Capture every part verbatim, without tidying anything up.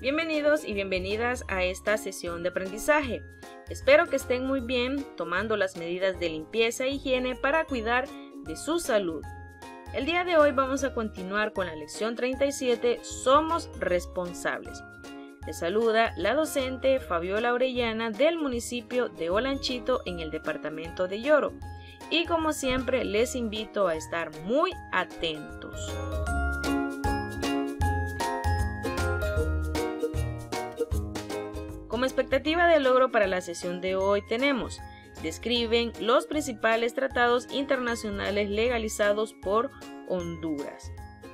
Bienvenidos y bienvenidas a esta sesión de aprendizaje. Espero que estén muy bien tomando las medidas de limpieza e higiene para cuidar de su salud. El día de hoy vamos a continuar con la lección treinta y siete, Somos responsables. Les saluda la docente Fabiola Orellana del municipio de Olanchito en el departamento de Yoro. Y como siempre les invito a estar muy atentos. Como expectativa de logro para la sesión de hoy tenemos: describen los principales tratados internacionales legalizados por Honduras.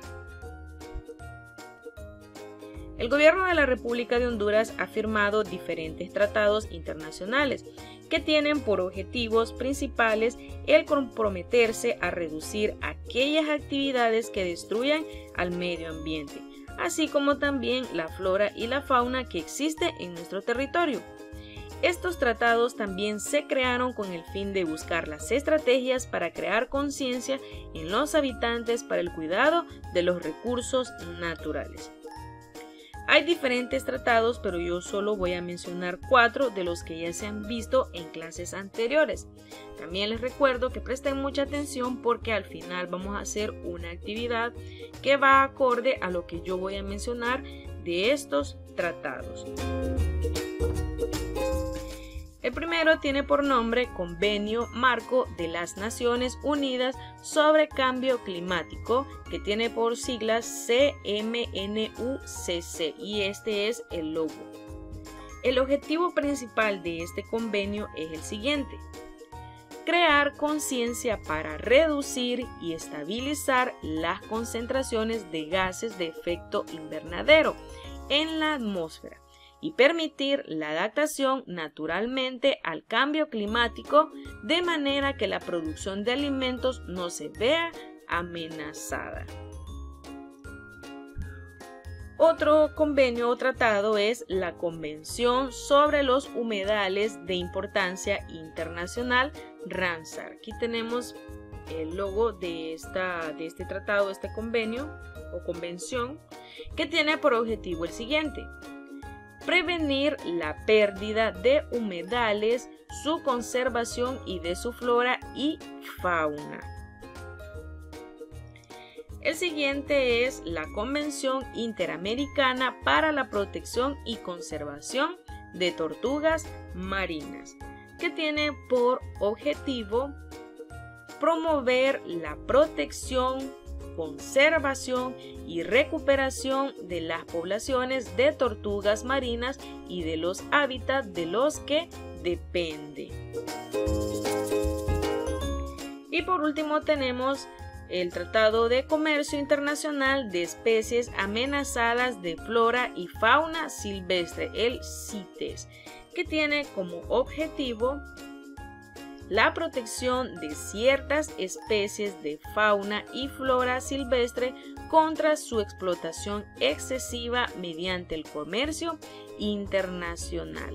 El gobierno de la República de Honduras ha firmado diferentes tratados internacionales que tienen por objetivos principales el comprometerse a reducir aquellas actividades que destruyan al medio ambiente, así como también la flora y la fauna que existe en nuestro territorio. Estos tratados también se crearon con el fin de buscar las estrategias para crear conciencia en los habitantes para el cuidado de los recursos naturales. Hay diferentes tratados, pero yo solo voy a mencionar cuatro de los que ya se han visto en clases anteriores. También les recuerdo que presten mucha atención porque al final vamos a hacer una actividad que va acorde a lo que yo voy a mencionar de estos tratados. El primero tiene por nombre Convenio Marco de las Naciones Unidas sobre Cambio Climático, que tiene por siglas C M N U C C, y este es el logo. El objetivo principal de este convenio es el siguiente: crear conciencia para reducir y estabilizar las concentraciones de gases de efecto invernadero en la atmósfera y permitir la adaptación naturalmente al cambio climático de manera que la producción de alimentos no se vea amenazada. Otro convenio o tratado es la Convención sobre los Humedales de Importancia Internacional, Ramsar. Aquí tenemos el logo de, esta, de este tratado, este convenio o convención, que tiene por objetivo el siguiente: prevenir la pérdida de humedales, su conservación y de su flora y fauna. El siguiente es la Convención Interamericana para la Protección y Conservación de Tortugas Marinas, que tiene por objetivo promover la protección, conservación y recuperación de las poblaciones de tortugas marinas y de los hábitats de los que depende. Y por último tenemos el Tratado de Comercio Internacional de Especies Amenazadas de Flora y Fauna Silvestre, el CITES, que tiene como objetivo la protección de ciertas especies de fauna y flora silvestre contra su explotación excesiva mediante el comercio internacional.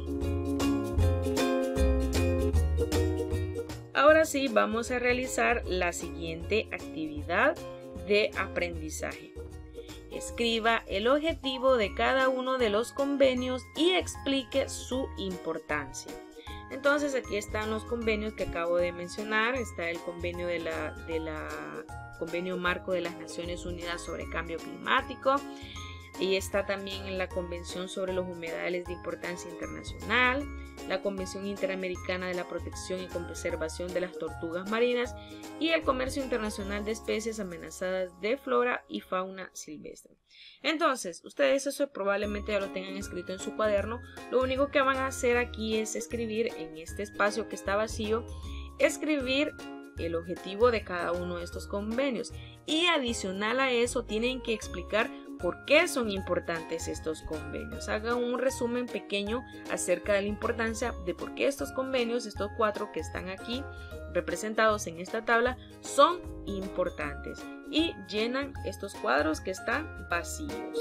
Ahora sí, vamos a realizar la siguiente actividad de aprendizaje. Escriba el objetivo de cada uno de los convenios y explique su importancia. Entonces aquí están los convenios que acabo de mencionar. Está el convenio de la, de la Convenio Marco de las Naciones Unidas sobre Cambio Climático, y está también la Convención sobre los Humedales de Importancia Internacional, la Convención Interamericana de la Protección y Conservación de las Tortugas Marinas y el Comercio Internacional de Especies Amenazadas de Flora y Fauna Silvestre. Entonces, ustedes eso probablemente ya lo tengan escrito en su cuaderno. Lo único que van a hacer aquí es escribir en este espacio que está vacío, escribir el objetivo de cada uno de estos convenios, y adicional a eso tienen que explicar por qué son importantes estos convenios. Hagan un resumen pequeño acerca de la importancia de por qué estos convenios, estos cuatro que están aquí representados en esta tabla, son importantes, y llenan estos cuadros que están vacíos.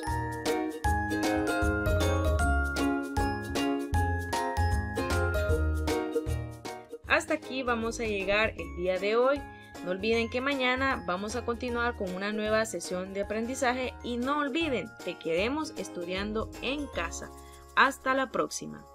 hasta aquí vamos a llegar el día de hoy. No olviden que mañana vamos a continuar con una nueva sesión de aprendizaje y no olviden que queremos estudiando en casa. Hasta la próxima.